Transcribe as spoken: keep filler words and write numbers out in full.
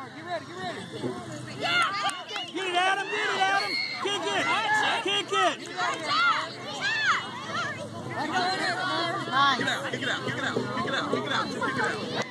Get ready, get ready. Get it, Adam, get it, Adam. Kick it. Kick it. Kick it out, kick it out, kick it out, kick it out, kick it out, kick it out.